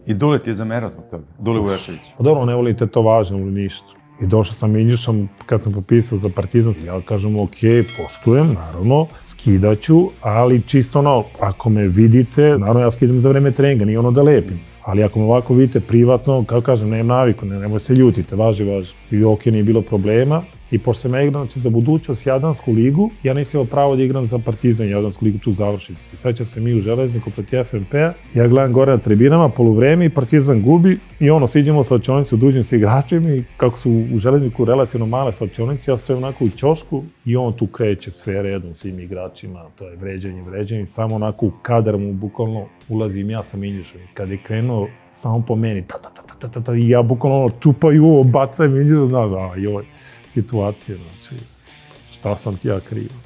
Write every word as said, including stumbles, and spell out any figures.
I Dule ti je zamerao zbog toga? Dule Vujašević? Pa dobro, ne voli tetovaže, ne voli ništa. I došao sam Miljušom, kad sam potpisao za Partizan, ja kažem, ok, poštujem, naravno, skidaću, ali čisto ono, ako me vidite, naravno ja skidam za vreme treninga, nije ono da lepim. Ali ako me ovako vidite privatno, kao kažem, nemam naviku, ne, nemoj se ljutite, važi, važi. I ok, nije bilo problema. I pošto sam ja igram znači, za budućnost Jadransku ligu, ja nisam imao pravo da igram za Partizan Jadransku ligu tu završnicu. I sad će se mi u Železniku proti F N P-a, ja gledam gore na tribinama, poluvreme i Partizan gubi i ono, siđemo sa slačionicu, duđem sa igračima i kako su u Železniku relativno male slačionice, ja stojim onako u ćošku i on tu kreće sve redom svim igračima, to je vređanje, vređanje, samo onako u kadar mu bukvalno ulazim ja sa Miljušom. Kad je krenuo, samo po meni, ta, ta, ta, ta, ta, ta, i ja bukvalno ono, čupaju ovo, bacaj Miljušu, znaš, a joj. Situacije, znači, šta sam ti ja krivo.